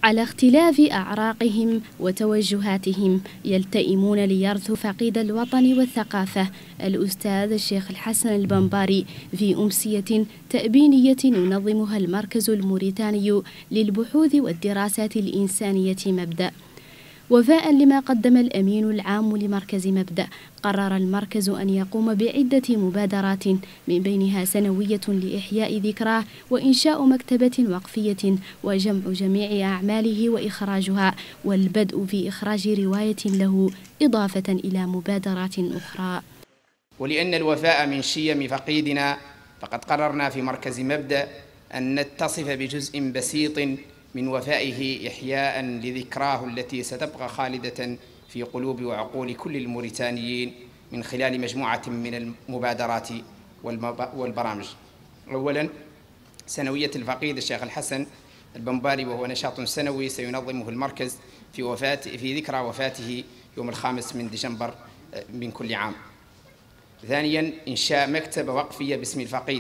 على اختلاف أعراقهم وتوجهاتهم يلتئمون ليرثوا فقيد الوطن والثقافة الأستاذ الشيخ الحسن البنباري في أمسية تأبينية ينظمها المركز الموريتاني للبحوث والدراسات الإنسانية مبدأ. وفاء لما قدم الأمين العام لمركز مبدأ، قرر المركز أن يقوم بعدة مبادرات من بينها سنوية لإحياء ذكراه وإنشاء مكتبة وقفية وجمع جميع أعماله وإخراجها والبدء في إخراج رواية له إضافة إلى مبادرات أخرى. ولأن الوفاء من شيم فقيدنا فقد قررنا في مركز مبدأ أن نتصف بجزء بسيط من وفائه إحياء لذكراه التي ستبقى خالدة في قلوب وعقول كل الموريتانيين من خلال مجموعة من المبادرات والبرامج. أولا، سنوية الفقيد الشيخ الحسن البنباري، وهو نشاط سنوي سينظمه المركز في ذكرى وفاته يوم 5 من ديسمبر من كل عام. ثانيا، إنشاء مكتبة وقفية باسم الفقيد.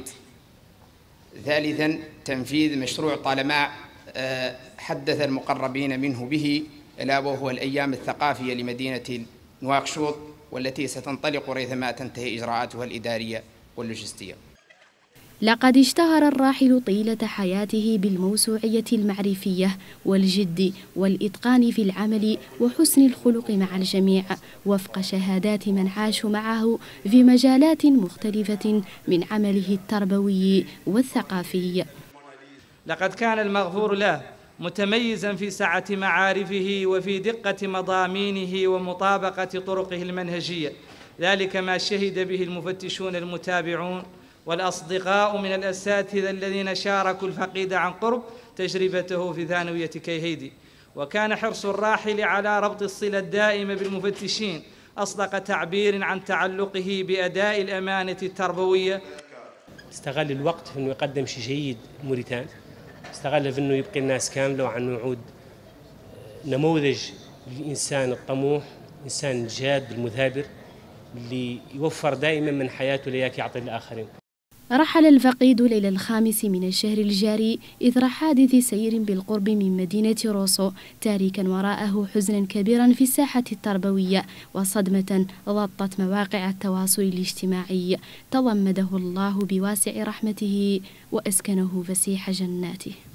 ثالثا، تنفيذ مشروع طالما حدث المقربين منه به، ألا وهو الأيام الثقافية لمدينة نواكشوط، والتي ستنطلق ريثما تنتهي إجراءاتها الإدارية واللوجستية. لقد اشتهر الراحل طيلة حياته بالموسوعية المعرفية والجد والإتقان في العمل وحسن الخلق مع الجميع، وفق شهادات من عاشوا معه في مجالات مختلفة من عمله التربوي والثقافي. لقد كان المغفور له متميزا في سعة معارفه وفي دقة مضامينه ومطابقة طرقه المنهجية، ذلك ما شهد به المفتشون المتابعون والأصدقاء من الأساتذة الذين شاركوا الفقيد عن قرب تجربته في ثانوية كيهيدي. وكان حرص الراحل على ربط الصلة الدائمة بالمفتشين أصدق تعبير عن تعلقه بأداء الأمانة التربوية. استغل الوقت في أنه يقدم شيء جيد موريتان، استغل في أنه يبقي الناس كاملة وأنه يعود نموذج للإنسان الطموح، إنسان الجاد المثابر اللي يوفر دائما من حياته لياك يعطي الآخرين. رحل الفقيد ليلة 5 من الشهر الجاري إثر حادث سير بالقرب من مدينة روسو، تاركا وراءه حزنا كبيرا في الساحة التربوية وصدمة غطت مواقع التواصل الاجتماعي. تضمده الله بواسع رحمته وأسكنه فسيح جناته.